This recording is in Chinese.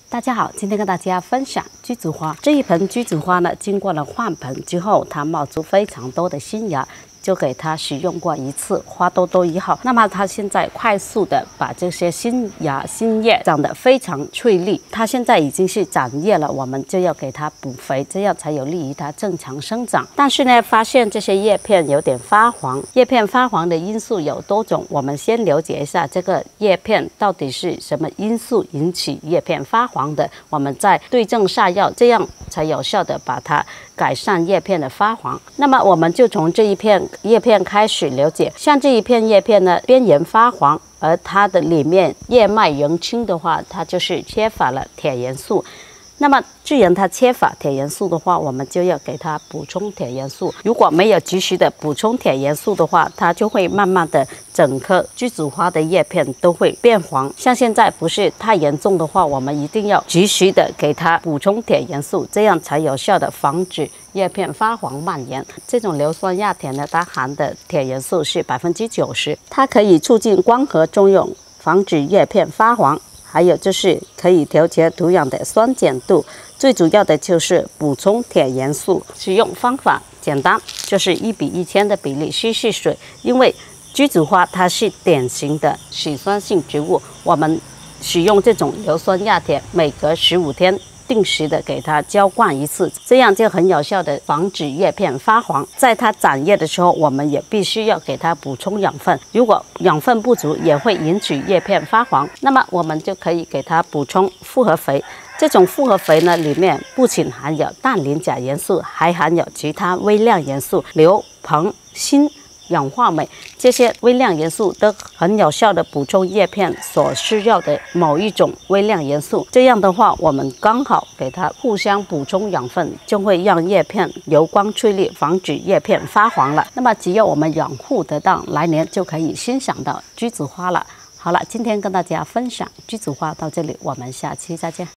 大家好，今天跟大家分享橘子花。这一盆橘子花呢，经过了换盆之后，它冒出非常多的新芽。 就给它使用过一次花多多1号，那么它现在快速的把这些新芽新叶长得非常翠绿，它现在已经是长叶了，我们就要给它补肥，这样才有利于它正常生长。但是呢，发现这些叶片有点发黄，叶片发黄的因素有多种，我们先了解一下这个叶片到底是什么因素引起叶片发黄的，我们再对症下药，这样才有效的把它改善叶片的发黄。那么我们就从这一片 叶片开始了解，像这一片叶片呢，边缘发黄，而它的里面叶脉仍青的话，它就是缺乏了铁元素。那么，既然它缺乏铁元素的话，我们就要给它补充铁元素。如果没有及时的补充铁元素的话，它就会慢慢的整颗橘子花的叶片都会变黄。像现在不是太严重的话，我们一定要及时的给它补充铁元素，这样才有效的防止 叶片发黄蔓延。这种硫酸亚铁呢，它含的铁元素是90%，它可以促进光合作用，防止叶片发黄。还有就是可以调节土壤的酸碱度，最主要的就是补充铁元素。使用方法简单，就是1:1000的比例稀释水。因为橘子花它是典型的水酸性植物，我们使用这种硫酸亚铁，每隔15天 定时的给它浇灌一次，这样就很有效的防止叶片发黄。在它长叶的时候，我们也必须要给它补充养分。如果养分不足，也会引起叶片发黄。那么我们就可以给它补充复合肥。这种复合肥呢，里面不仅含有氮磷钾元素，还含有其他微量元素硫、硼、锌 氧化镁这些微量元素都很有效的补充叶片所需要的某一种微量元素。这样的话，我们刚好给它互相补充养分，就会让叶片油光翠绿，防止叶片发黄了。那么只要我们养护得当，来年就可以欣赏到橘子花了。好了，今天跟大家分享橘子花到这里，我们下期再见。